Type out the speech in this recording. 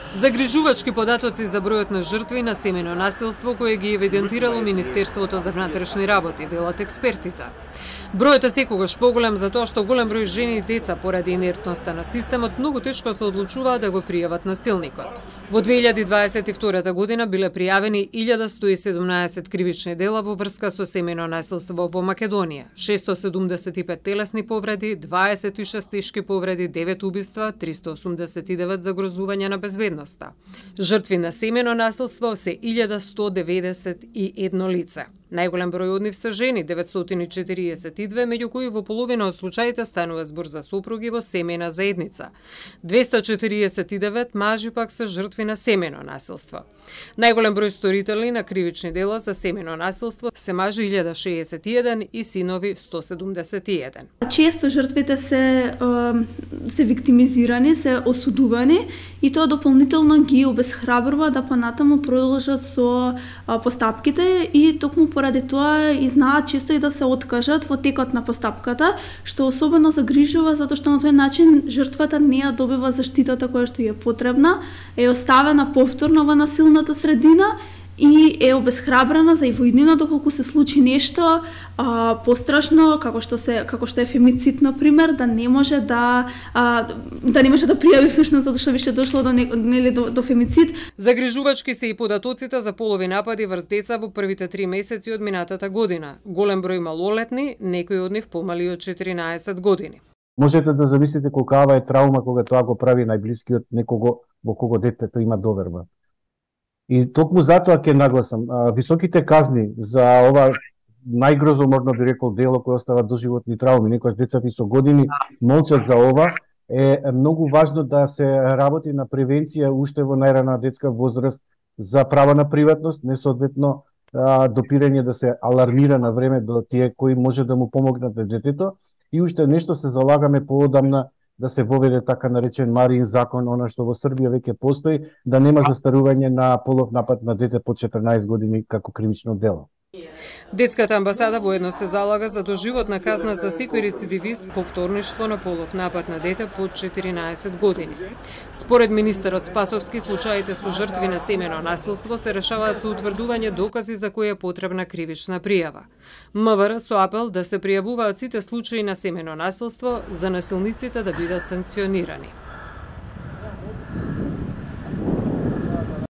Загрижувачки податоци за бројот на жртви на семејно насилство кој ги евидентирало Министерството за внатрешни работи, велат експертите. Бројот е секогаш поголем затоа што голем број жени и деца поради инертноста на системот многу тешко се одлучуваат да го пријават насилникот. Во 2022 година биле пријавени 1117 кривични дела во врска со семејно насилство во Македонија, 675 телесни повреди, 26 тешки повреди, 9 убиства, 389 загрозувања на безбедноста. Жртви на семејно насилство се 1191 лице. Најголем број од нив се жени, 942, меѓу кои во половина од случаите станува збор за сопруги во семејна заедница. 249 мажи пак се жртви на семејно насилство. Најголем број сторители на кривични дела за семејно насилство се мажи 1061 и синови 171. Често жртвите се виктимизирани, се осудувани и тоа дополнително ги обесхрабрува да понатаму продолжат со постапките и токму поради тоа и знаат често и да се откажат во текот на постапката, што особено загрижува затоа што на тој начин жртвата не ја добива заштитата која што е потребна, е оставена повторно во насилната средина и е обесхрабрена за и во иднина доколку се случи нешто пострашно како што е фемицид на пример, да не може да пријави всушност затоа што више дошло до фемицид. Загрижувачки се и податоците за полови напади врз деца во првите 3 месеци од минатата година. Голем број малолетни, некои од нив помали од 14 години. Можете да замислите колкава е траума кога тоа го прави најблискиот некого во кого детето има доверба. И токму затоа ќе нагласам, високите казни за ова најгрозоморно би рекол дело кој остава доживотни трауми, некојаш децата и со години молчат за ова, е многу важно да се работи на превенција уште во најрана детска возраст за права на приватност, несоодветно допирање да се алармира на време до тие кои може да му помогнат на детето. И уште нешто се залагаме поодамна да се воведе така наречен Мариин закон, она што во Србија веќе постои, да нема застарување на полов напад на дете под 14 години како кривично дело. Детската амбасада воедно се залага за доживотна казна за секој рецидивист повторништво на полов напад на дете под 14 години. Според министерот Спасовски, случаите со жртви на семејно насилство се решаваат со утврдување докази за кои е потребна кривична пријава. МВР со апел да се пријавуваат сите случаи на семејно насилство за насилниците да бидат санкционирани.